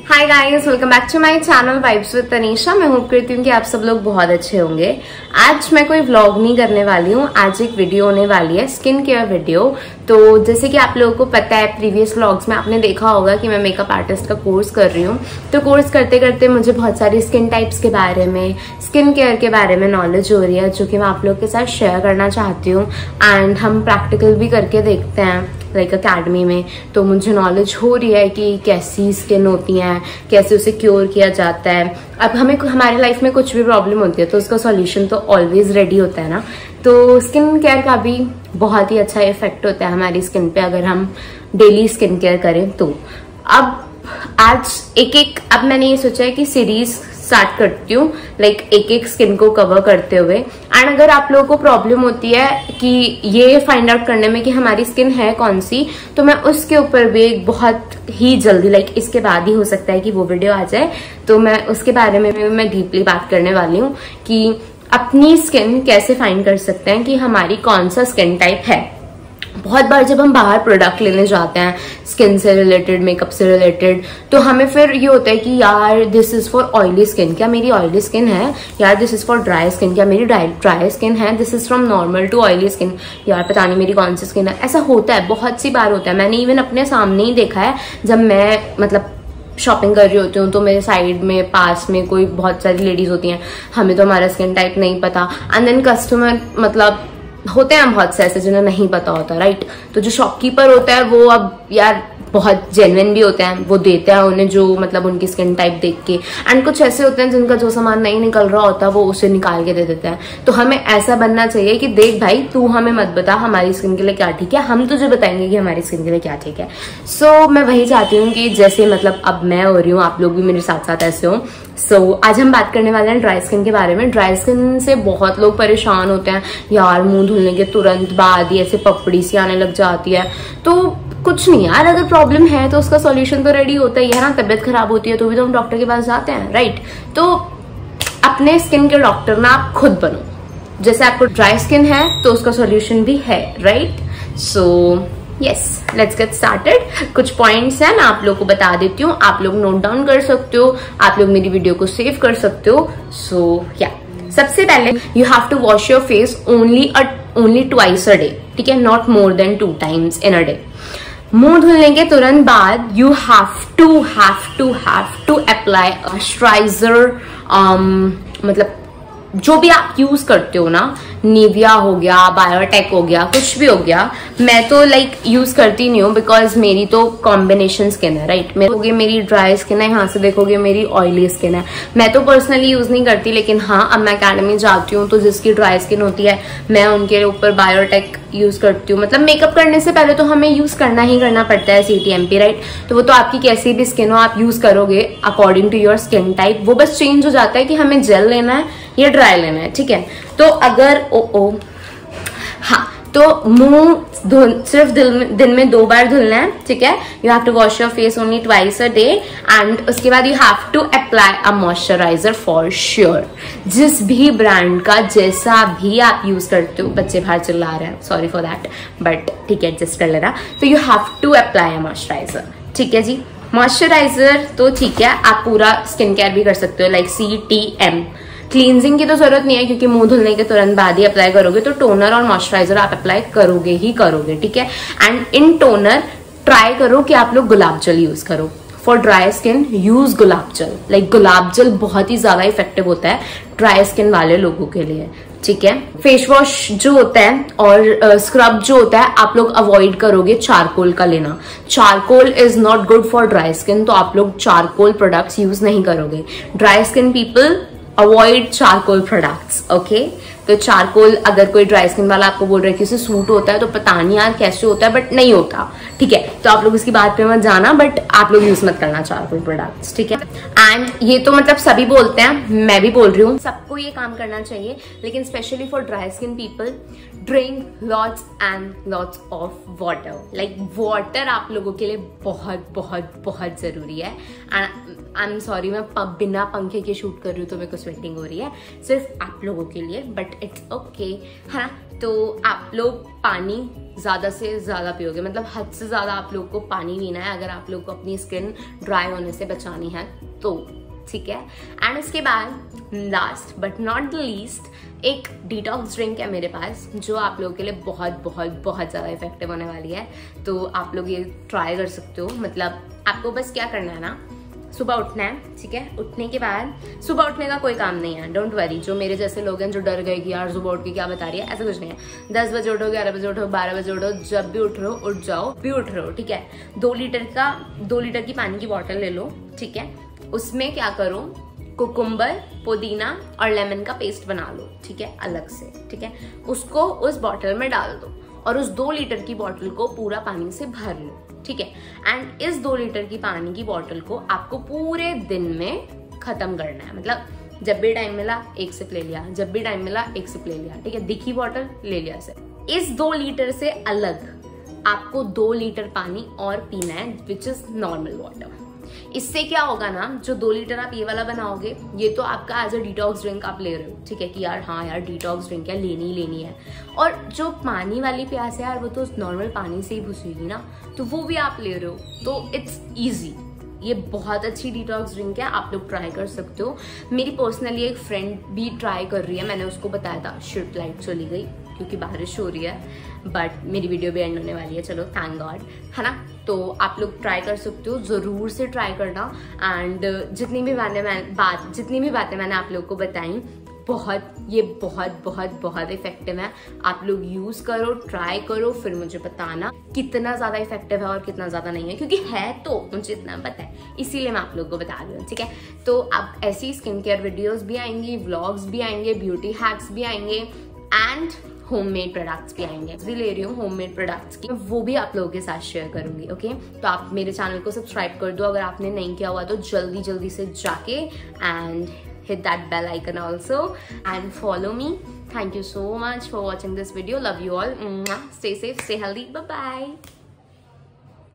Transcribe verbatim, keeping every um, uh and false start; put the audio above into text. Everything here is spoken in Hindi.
Hi guys, welcome back to my channel vibes with Tanisha. मैं होप करती हूँ कि आप सब लोग बहुत अच्छे होंगे। आज मैं कोई व्लॉग नहीं करने वाली हूँ, आज एक वीडियो होने वाली है, स्किन केयर वीडियो। तो जैसे कि आप लोगों को पता है, प्रीवियस व्लॉग्स में आपने देखा होगा कि मैं मेकअप आर्टिस्ट का कोर्स कर रही हूँ। तो कोर्स करते करते मुझे बहुत सारी स्किन टाइप्स के बारे में, स्किन केयर के बारे में नॉलेज हो रही है, जो कि मैं आप लोग के साथ शेयर करना चाहती हूँ। एंड हम प्रैक्टिकल भी करके देखते हैं लाइक अकेडमी में, तो मुझे नॉलेज हो रही है कि कैसी स्किन होती है, कैसे उसे क्योर किया जाता है। अब हमें हमारे लाइफ में कुछ भी प्रॉब्लम होती है तो उसका सॉल्यूशन तो ऑलवेज रेडी होता है ना। तो स्किन केयर का भी बहुत ही अच्छा इफेक्ट होता है हमारी स्किन पे अगर हम डेली स्किन केयर करें तो। अब आज एक एक अब मैंने ये सोचा है कि सीरीज स्टार्ट करती हूँ, लाइक एक एक स्किन को कवर करते हुए। एंड अगर आप लोगों को प्रॉब्लम होती है कि ये फाइंड आउट करने में कि हमारी स्किन है कौन सी, तो मैं उसके ऊपर भी बहुत ही जल्दी, लाइक इसके बाद ही हो सकता है कि वो वीडियो आ जाए, तो मैं उसके बारे में भी मैं डीपली बात करने वाली हूँ कि अपनी स्किन कैसे फाइंड कर सकते हैं कि हमारी कौन सा स्किन टाइप है। बहुत बार जब हम बाहर प्रोडक्ट लेने जाते हैं स्किन से रिलेटेड, मेकअप से रिलेटेड, तो हमें फिर ये होता है कि यार this is for oily skin, क्या मेरी ऑयली स्किन है? यार this is for dry skin, क्या मेरी ड्राई ड्राई स्किन है? This is from normal to oily skin, यार पता नहीं मेरी कौन सी स्किन है। ऐसा होता है, बहुत सी बार होता है। मैंने इवन अपने सामने ही देखा है, जब मैं मतलब शॉपिंग कर रही होती हूँ तो मेरे साइड में पास में कोई बहुत सारी लेडीज होती हैं, हमें तो हमारा स्किन टाइप नहीं पता। एंड देन कस्टमर, मतलब होते हैं बहुत से ऐसे जिन्हें नहीं पता होता, राइट। तो जो शॉपकीपर होता है वो अब यार बहुत जेन्युइन भी होते हैं, वो देते हैं उन्हें जो मतलब उनकी स्किन टाइप देख के। एंड कुछ ऐसे होते हैं जिनका जो सामान नहीं निकल रहा होता वो उसे निकाल के दे देते हैं। तो हमें ऐसा बनना चाहिए कि देख भाई, तू हमें मत बता हमारी स्किन के लिए क्या ठीक है, हम तुझे बताएंगे कि हमारी स्किन के लिए क्या ठीक है। सो so, मैं वही चाहती हूँ कि जैसे मतलब अब मैं हो रही हूँ, आप लोग भी मेरे साथ साथ ऐसे हो। सो so, आज हम बात करने वाले हैं ड्राई स्किन के बारे में। ड्राई स्किन से बहुत लोग परेशान होते हैं, यार मुंह धुलने के तुरंत बाद ही ऐसे पपड़ी सी आने लग जाती है। तो कुछ नहीं यार, अगर प्रॉब्लम है तो उसका सॉल्यूशन तो रेडी होता ही है ना। तबीयत खराब होती है तो भी तो हम डॉक्टर के पास जाते हैं, राइट। तो अपने स्किन के डॉक्टर ना आप खुद बनो। जैसे आपको ड्राई स्किन है तो उसका सॉल्यूशन भी है, right. So yes, let's get started. कुछ पॉइंट्स हैं, मैं आप लोग को बता देती हूँ, आप लोग नोट डाउन कर सकते हो, आप लोग मेरी वीडियो को सेव कर सकते हो। सो या सबसे पहले you have to wash your face only only twice a day, ठीक है, not more than two times in a day. मुंह धुलने के तुरंत बाद you have to have to have to apply moisturiser. मतलब जो भी आप यूज करते हो ना, निविया हो गया, बायोटेक हो गया, कुछ भी हो गया। मैं तो लाइक यूज करती नहीं हूँ बिकॉज मेरी तो कॉम्बिनेशन स्किन है, राइट। देखोगे मेरी ड्राई स्किन है, यहाँ से देखोगे मेरी ऑयली स्किन है। मैं तो पर्सनली यूज नहीं करती, लेकिन हाँ अब मैं अकेडमी जाती हूँ तो जिसकी ड्राई स्किन होती है मैं उनके ऊपर बायोटेक यूज करती हूँ। मतलब मेकअप करने से पहले तो हमें यूज करना ही करना पड़ता है C T M P, right. तो वो तो आपकी कैसी भी स्किन हो आप यूज करोगे according to your skin type. वो बस चेंज हो जाता है कि हमें जेल लेना है या ड्राई लेना है, ठीक है। तो अगर ओ ओ हाँ, तो मुंह धुल सिर्फ दिन में दो बार धुलना है, ठीक है। You have to wash your face only twice a day and उसके बाद you have to apply a moisturiser for sure. जिस भी ब्रांड का जैसा भी आप यूज करते हो, बच्चे बाहर चिल्ला रहे हैं, सॉरी फॉर दैट, बट ठीक है एडजस्ट कर लेना। तो you have to apply a moisturiser, ठीक है जी। मॉइस्चराइजर तो ठीक है, आप पूरा स्किन केयर भी कर सकते हो, like C T M. Cleansing की तो जरूरत नहीं है क्योंकि मुंह धुलने के तुरंत बाद ही अप्लाई करोगे, तो टोनर और मॉइस्चराइजर आप अप्लाई करोगे ही करोगे, ठीक है। एंड इन टोनर ट्राई करो कि आप लोग गुलाब जल यूज करो। For dry skin use gulab jal, like गुलाब जल बहुत ही ज्यादा इफेक्टिव होता है ड्राई स्किन वाले लोगों के लिए, ठीक है। फेस वॉश जो होता है और स्क्रब uh, जो होता है आप लोग अवॉइड करोगे चारकोल का लेना। Charcoal is not good for dry skin, तो आप लोग चारकोल प्रोडक्ट्स यूज नहीं करोगे। Dry skin people avoid charcoal products, okay. तो चारकोल अगर कोई ड्राई स्किन वाला आपको बोल रहा है कि उसे सूट होता है, तो पता नहीं यार कैसे होता है, बट नहीं होता, ठीक है। तो आप लोग इसकी बात पे मत जाना, बट आप लोग यूज मत करना चारकोल प्रोडक्ट्स, ठीक है। एंड ये तो मतलब सभी बोलते हैं, मैं भी बोल रही हूँ, सबको ये काम करना चाहिए, लेकिन specially for dry skin people drink lots and lots of water. Like water आप लोगों के लिए बहुत बहुत बहुत जरूरी है। एंड आई एम सॉरी, मैं बिना पंखे के शूट कर रही हूँ तो मेरे को स्वेटिंग हो रही है, सिर्फ आप लोगों के लिए, बट इट्स ओके, है ना। तो आप लोग पानी ज़्यादा से ज़्यादा पियोगे, मतलब हद से ज़्यादा आप लोग को पानी पीना है अगर आप लोग को अपनी स्किन ड्राई होने से बचानी है तो, ठीक है। एंड उसके बाद last but not the least एक डिटॉक्स ड्रिंक है मेरे पास जो आप लोगों के लिए बहुत बहुत बहुत ज़्यादा इफेक्टिव होने वाली है। तो आप लोग ये ट्राई कर सकते हो। मतलब आपको बस क्या करना है ना, सुबह उठना है, ठीक है। उठने के बाद, सुबह उठने का कोई काम नहीं है, डोंट वरी। जो मेरे जैसे लोग हैं जो डर गए कि यार सुबह उठ के क्या बता रही है, ऐसा कुछ नहीं है। दस बजे उठो, ग्यारह बजे उठो, बारह बजे उठो, जब भी उठ रहे हो उठ जाओ, भी उठ रहे हो, ठीक है। दो लीटर का दो लीटर की पानी की बॉटल ले लो, ठीक है। उसमें क्या करो, कुकुम्बर, पुदीना और लेमन का पेस्ट बना लो, ठीक है, अलग से, ठीक है। उसको उस बॉटल में डाल दो और उस दो लीटर की बॉटल को पूरा पानी से भर लो, ठीक है। एंड इस दो लीटर की पानी की बॉटल को आपको पूरे दिन में खत्म करना है। मतलब जब भी टाइम मिला एक सिप ले लिया, जब भी टाइम मिला एक सिप ले लिया, ठीक है। दिखी बॉटल ले लिया से। इस दो लीटर से अलग आपको दो लीटर पानी और पीना है, विच इज नॉर्मल वाटर। इससे क्या होगा ना, जो दो लीटर आप ये वाला बनाओगे, ये तो आपका एज अ डिटॉक्स ड्रिंक आप ले रहे हो, ठीक है, कि यार हाँ यार डिटॉक्स ड्रिंक है, लेनी ही लेनी है। और जो पानी वाली प्यास है यार, वो तो नॉर्मल पानी से ही बुझेगी ना, तो वो भी आप ले रहे हो, तो इट्स ईजी। ये बहुत अच्छी डिटॉक्स ड्रिंक है, आप लोग ट्राई कर सकते हो। मेरी पर्सनली एक फ्रेंड भी ट्राई कर रही है, मैंने उसको बताया था, शिट लाइट चली गई क्योंकि बारिश हो रही है, बट मेरी वीडियो भी एंड होने वाली है, चलो थैंक गॉड, है ना। तो आप लोग ट्राई कर सकते हो, जरूर से ट्राई करना। एंड जितनी भी मैंने मैं बात जितनी भी बातें मैंने आप लोग को बताई, बहुत ये बहुत बहुत बहुत इफेक्टिव है। आप लोग यूज करो, ट्राई करो, फिर मुझे बताना कितना ज्यादा इफेक्टिव है और कितना ज्यादा नहीं है, क्योंकि है तो मुझे इतना पता है, इसीलिए मैं आप लोग को बता रही हूँ, ठीक है। तो अब ऐसी स्किन केयर वीडियोस भी आएंगी, व्लॉग्स भी आएंगे, ब्यूटी हैक्स भी आएंगे एंड होममेड प्रोडक्ट्स भी आएंगे। भी ले रही हूँ होममेड प्रोडक्ट्स की, वो भी आप लोगों के साथ शेयर करूंगी, ओके। तो आप मेरे चैनल को सब्सक्राइब कर दो अगर आपने नहीं किया हुआ तो, जल्दी जल्दी से जाके and hit that bell icon also and follow me. Thank you so much for watching this video. Love you all. Stay safe, stay healthy. Bye bye.